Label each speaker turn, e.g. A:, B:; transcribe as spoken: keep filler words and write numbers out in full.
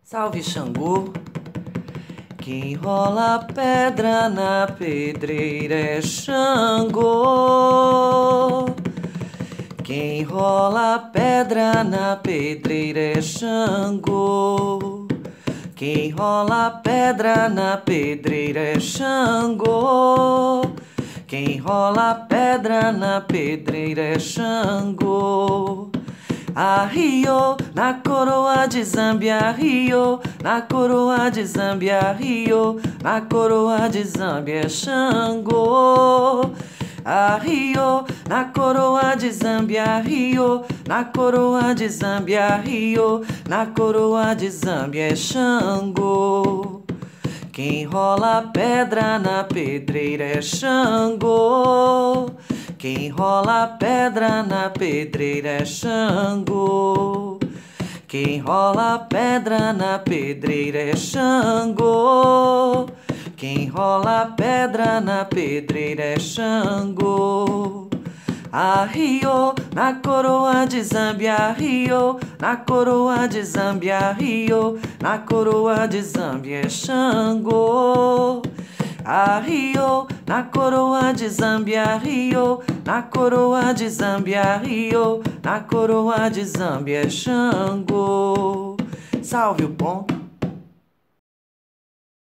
A: Salve Xangô, quem rola pedra na pedreira é Xangô. Quem rola pedra na pedreira é Xangô. Quem rola pedra na pedreira é Xangô. Quem rola pedra na pedreira é Xangô. Arriou na coroa de Zâmbia, Rio, na coroa de Zâmbia, Rio, na coroa de Zâmbia é Xangô. Arriou na coroa de Zâmbia, Rio, na coroa de Zâmbia, Rio, na coroa de Zâmbia é Xangô. Quem rola pedra na pedreira é Xangô. Quem rola pedra na pedreira é Xangô. Quem rola pedra na pedreira é Xangô. Quem rola pedra na pedreira é Xangô. Arriou na coroa de Zâmbia, Rio, na coroa de Zâmbia, Rio, na coroa de Zâmbia é Xangô. Arriou na coroa de Zâmbia, Rio, na coroa de Zâmbia, Rio, na coroa de Zâmbia é Xangô. Salve o ponto.